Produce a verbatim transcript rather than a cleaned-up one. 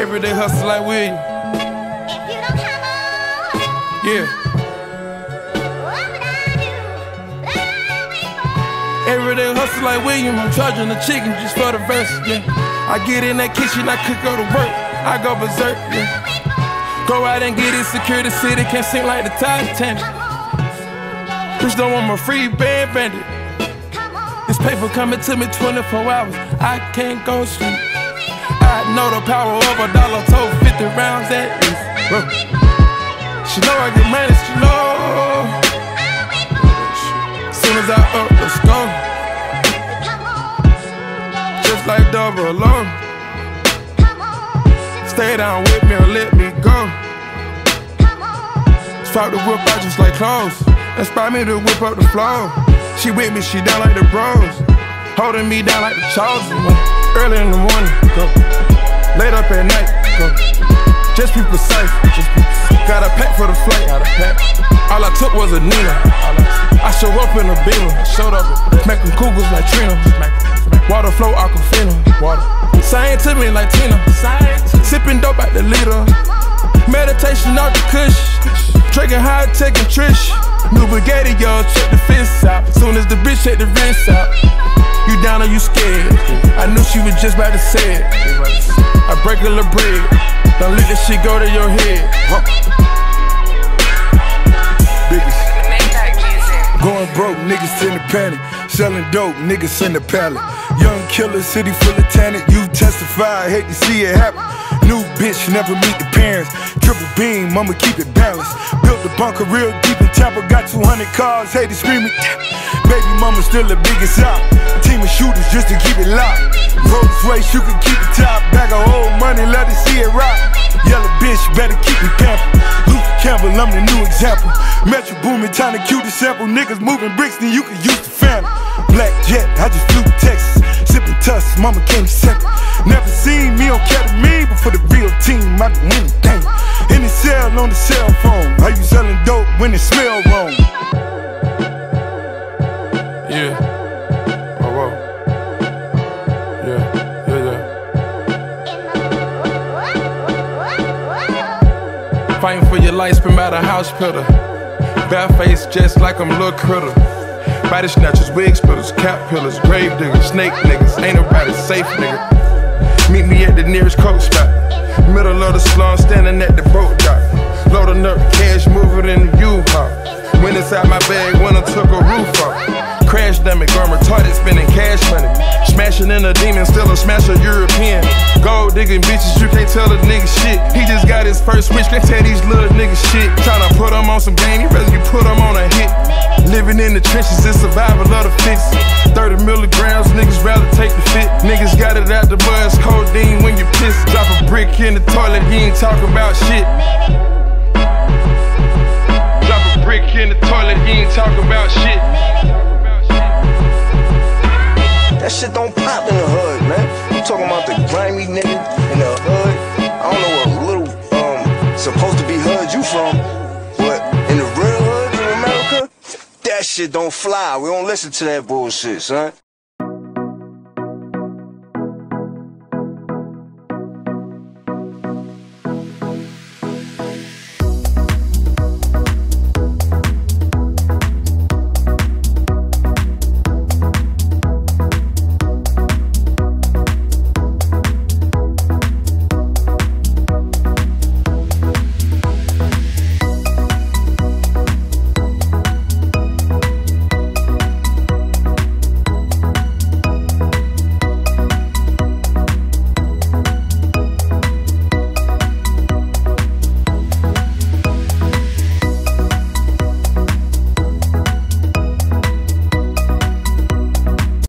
Everyday hustle like William. Yeah. Everyday hustle like William. I'm charging the chicken just for the verse. Yeah. I get in that kitchen, I cook, go to work. I go berserk. Yeah. Go out and get it, secure the city, can't sink like the Titanic. Bitch don't want my Freeband bandit. This paper coming to me twenty-four hours, I can't go sleep. I know the power of a dollar, told fifty rounds at least. Bro. She know I get money, she know. Soon as I up, let's go. Just like double low. Stay down with me or let me go. Swap the whip out just like clothes. Inspire me to whip up the flow. She with me, she down like the bros. Holding me down like the chosen one. Early in the morning, go. Late up at night, go. Just be precise, just be precise. Got a pack for the flight, got a pack. All I took was a Nina. I show up in a beamer, showed up, making cougars like Trina. Water flow, aquafina. Water. Saying to me like Tina. Sipping dope out the liter. Meditation off the kush. Drinking high tech and Trish. New Bugatti, y'all check the fence out. Soon as the bitch check the wrist out. You down or you scared? I knew she was just about to say it. I break a little bread. Don't let this shit go to your head. Huh. Biggest. Going broke, niggas in the panic. Selling dope, niggas in the pallet. Young killer, city full of talent. You testify, I hate to see it happen. New bitch, never meet the parents. Triple beam, I'ma keep it balanced. Built the bunker real deep in Tampa. Got two hundred cars, haters screaming. Baby mama still the biggest out. Team of shooters just to keep it locked. Rolls Royce, you can keep it top. Bag of old money, let it see it rock. Yellow bitch, better keep me pampered. Luther Campbell, I'm the new example. Metro Boomin, time to cue the sample. Niggas moving bricks, then you can use the family. Black jet, I just flew to Texas. Sipping tuss, mama came second. Never seen me on ketamine, but for the real team, I do anything. In the cell on the cell phone. How you selling dope when it smell wrong? Yeah. Oh, whoa. Yeah, yeah, yeah. Fighting for your life, spin by the house pillar. Bad face just like I'm Lil' Critter. Body snatchers, wig splitters, cap pillars, grave diggers, snake niggas. Ain't nobody safe, nigga. Meet me at the nearest coat spot. Middle of the slum, standing at the boat dock. Loading up cash, moving in the U-Haul. Went inside my bag when I took a roof off. Crash dummy, going retarded, spending cash money. Smashing in a demon, still a smasher European. Gold digging bitches, you can't tell a nigga shit. He just got his first switch, can't tell these little niggas shit. Tryna put him on some game, he rather you put him on a hit. Living in the trenches, it's survival of the fittest. thirty milligrams, niggas rather take the fit. Niggas got it out the buzz, codeine when you piss. Drop a brick in the toilet, he ain't talk about shit. Drop a brick in the toilet, he ain't talk about shit. That shit don't pop in the hood, man. You talking about the grimy nigga in the hood? I don't know what little, um, supposed to be hood you from, but in the real hood in America, that shit don't fly. We don't listen to that bullshit, son.